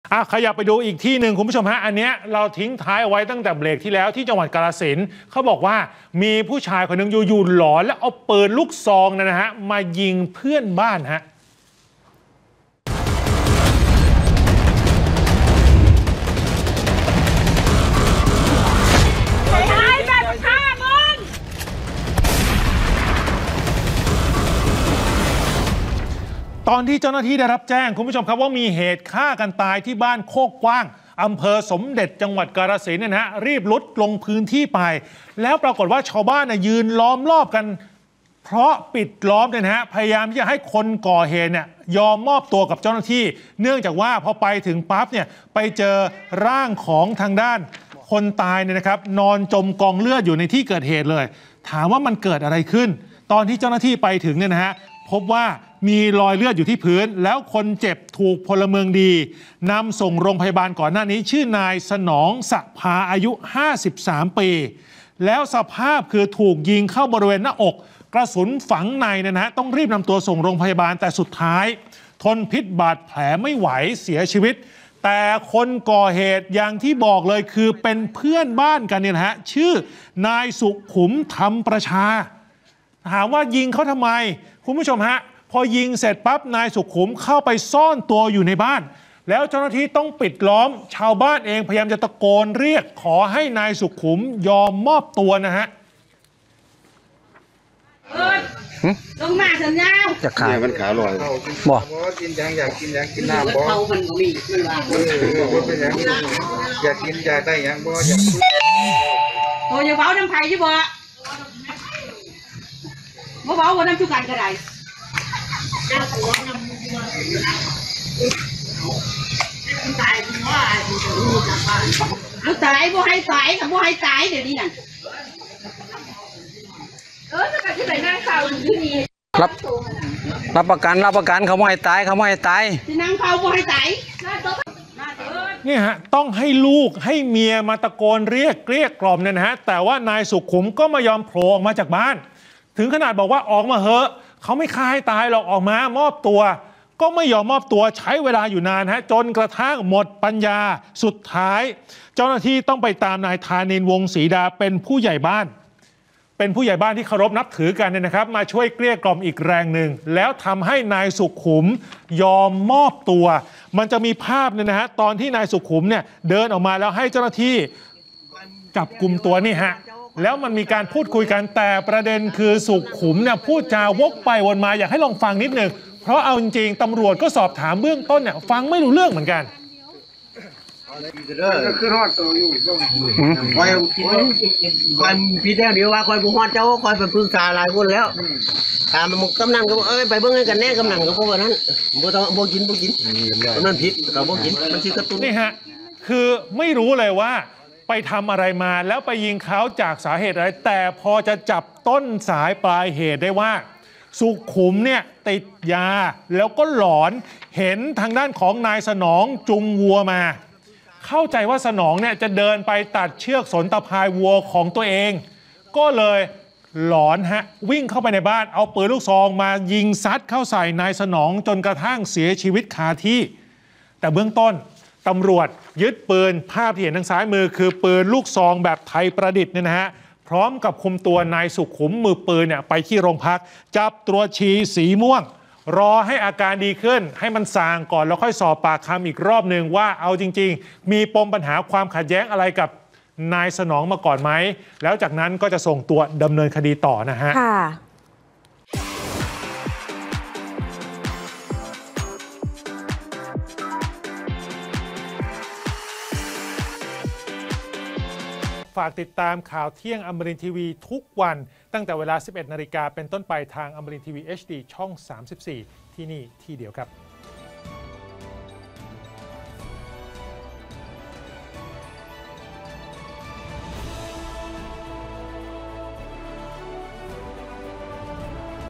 ขยับไปดูอีกที่หนึ่งคุณผู้ชมฮะอันเนี้ยเราทิ้งท้ายเอาไว้ตั้งแต่เบรกที่แล้วที่จังหวัดกาฬสินธุ์เขาบอกว่ามีผู้ชายคนหนึ่งอยู่หลอนแล้วเอาปืนลูกซองนะฮะมายิงเพื่อนบ้านฮะตอนที่เจ้าหน้าที่ได้รับแจ้งคุณผู้ชมครับว่ามีเหตุฆ่ากันตายที่บ้านโคกกว้างอำเภอสมเด็จจังหวัดกาฬสินธุ์นะฮะรีบรุดลงพื้นที่ไปแล้วปรากฏว่าชาวบ้านยืนล้อมรอบกันเพราะปิดล้อมนะฮะพยายามที่จะให้คนก่อเหตุเนี่ยยอมมอบตัวกับเจ้าหน้าที่เนื่องจากว่าพอไปถึงปั๊บเนี่ยไปเจอร่างของทางด้านคนตายเนี่ยนะครับนอนจมกองเลือดอยู่ในที่เกิดเหตุเลยถามว่ามันเกิดอะไรขึ้นตอนที่เจ้าหน้าที่ไปถึงเนี่ยนะฮะพบว่ามีรอยเลือดอยู่ที่พื้นแล้วคนเจ็บถูกพลเมืองดีนำส่งโรงพยาบาลก่อนหน้านี้ชื่อนายสนองสะพาอายุ53ปีแล้วสภาพคือถูกยิงเข้าบริเวณหน้าอกกระสุนฝังในนะฮะต้องรีบนำตัวส่งโรงพยาบาลแต่สุดท้ายทนพิษบาดแผลไม่ไหวเสียชีวิตแต่คนก่อเหตุอย่างที่บอกเลยคือเป็นเพื่อนบ้านกันเนี่ยนะฮะชื่อนายสุขุมธรรมประชาถามว่ายิงเขาทำไมคุณผู้ชมฮะพอยิงเสร็จปั๊บนายสุขุมเข้าไปซ่อนตัวอยู่ในบ้านแล้วเจ้าหน้าที่ต้องปิดล้อมชาวบ้านเองพยายามจะตะโกนเรียกขอให้นายสุขุมยอมมอบตัวนะฮะลงมาสัญญาจะขายมันขาลอยบอกกินยังอยากกินยังกินน้ำบ่เขามันมีมันว่าเป็นยังอยากกินอยากได้ยังบ่อยากโอ้ยเบาน้ำไผ่ใช่บ่เบาๆว่าน้ำชุกันก็ได้เอาตายบ่ให้ตายกับบ่ให้ตายเดี๋ยวนี้นั่นจะไปที่ไหนนั่งข่าวอยู่ที่นี่รับประกันเขาไม่ให้ตายที่นั่งข่าวบ่ให้ตายนี่ฮะต้องให้ลูกให้เมียมาตะโกนเรียกเกลี้ยกล่อมเนี่ยนะฮะแต่ว่านายสุขุมก็ไม่ยอมโผล่ออกมาจากบ้านถึงขนาดบอกว่าออกมาเหอะเขาไม่ฆ่าให้ตายหรอกออกมามอบตัวก็ไม่ยอมมอบตัวใช้เวลาอยู่นานฮะจนกระทั่งหมดปัญญาสุดท้ายเจ้าหน้าที่ต้องไปตามนายธานินทร์วงศรีดาเป็นผู้ใหญ่บ้านที่เคารพนับถือกันเนี่ยนะครับมาช่วยเกลี้ยกล่อมอีกแรงหนึ่งแล้วทำให้นายสุขุมยอมมอบตัวมันจะมีภาพเนี่ยนะฮะตอนที่นายสุขุมเนี่ยเดินออกมาแล้วให้เจ้าหน้าที่จับกลุ่มตัวนี่ฮะแล้วมันมีการพูดคุยกันแต่ประเด็นคือสุขุมเนี่ยพูดจาวกไปวนมาอยากให้ลองฟังนิดนึงเพราะเอาจริงๆตำรวจก็สอบถามเบื้องต้นเนี่ยฟังไม่รู้เรื่องเหมือนกันคือรอดตัวอยู่คอยพี่แท้เดียวว่าคอยบุกฮอดเจ้าคอยไปปรึกษาหลายคนแล้วถามมันกำนันก็ไปเบิ่งกันแน่กำนันก็เพราะว่านั้นบ่กินกำนันผิดก็บ่กินมันสิกระตุ้นนี่ฮะคือไม่รู้เลยว่าไปทำอะไรมาแล้วไปยิงเขาจากสาเหตุอะไรแต่พอจะจับต้นสายปลายเหตุได้ว่าสุขุมเนี่ยติดยาแล้วก็หลอนเห็นทางด้านของนายสนองจุงวัวมาเข้าใจว่าสนองเนี่ยจะเดินไปตัดเชือกสนตะพายวัวของตัวเองก็เลยหลอนฮะวิ่งเข้าไปในบ้านเอาปืนลูกซองมายิงซัดเข้าใส่นายสนองจนกระทั่งเสียชีวิตคาที่แต่เบื้องต้นตำรวจยึดปืนภาพที่เห็นทางซ้ายมือคือปืนลูกซองแบบไทยประดิษฐ์เนี่ยนะฮะพร้อมกับคุมตัวนายสุขุมมือปืนเนี่ยไปที่โรงพักจับตรวจฉี่สีม่วงรอให้อาการดีขึ้นให้มันซางก่อนแล้วค่อยสอบปากคำอีกรอบหนึ่งว่าเอาจริงๆมีปมปัญหาความขัดแย้งอะไรกับนายสนองมาก่อนไหมแล้วจากนั้นก็จะส่งตัวดำเนินคดีต่อนะฮะฝากติดตามข่าวเที่ยงอมรินทร์ทีวีทุกวันตั้งแต่เวลา 11 นาฬิกาเป็นต้นไปทางอมรินทร์ทีวี HD ช่อง 34 ที่นี่ที่เดียวครับ